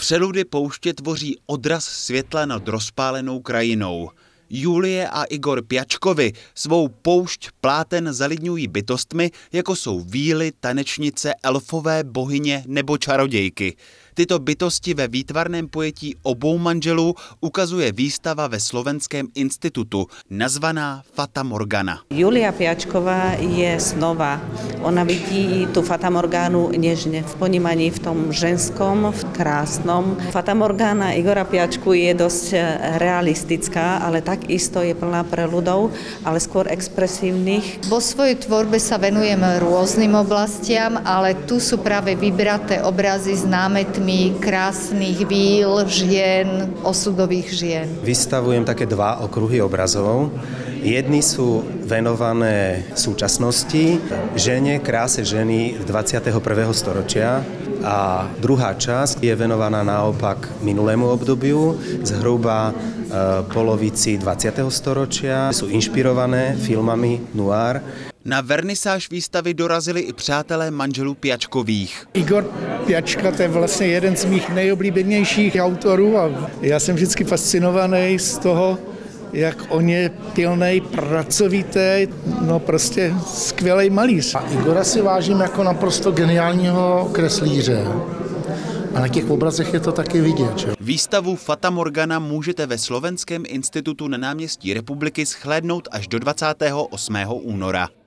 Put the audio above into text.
Přeludy pouště tvoří odraz světla nad rozpálenou krajinou. Julie a Igor Pjačkovi svou poušť pláten zalidňují bytostmi, jako jsou víly, tanečnice, elfové, bohyně nebo čarodějky. Tyto bytosti ve výtvarném pojetí obou manželů ukazuje výstava ve Slovenském institutu, nazvaná Fata Morgana. Julia Pjačková je snová. Ona vidí tu Fata Morgánu nežne, v ponímaní v tom ženskom, v krásnom. Fata Morgana Igora Pjačku je dosť realistická, ale takisto je plná preľudov, ale skôr expresívnych. Vo svojej tvorbe sa venujem rôznym oblastiam, ale tu sú práve vybraté obrazy s námetmi krásnych víl, žien, osudových žien. Vystavujem také dva okruhy obrazov. Jedni sú venované súčasnosti, žene, kráse ženy 21. storočia a druhá časť je venovaná naopak minulému obdobiu, zhruba polovici 20. storočia. Sú inšpirované filmami noir. Na vernisáž výstavy dorazili i přátelé manželů Pjačkových. Igor Pjačka, to je vlastně jeden z mých nejoblíbenějších autorů a já jsem vždycky fascinovaný z toho, jak on je pilnej, pracovitý, no prostě skvělej malíř. A Igora si vážím jako naprosto geniálního kreslíře. A na těch obrazech je to taky vidět. Že? Výstavu Fata Morgana můžete ve Slovenském institutu na náměstí Republiky shlédnout až do 28. února.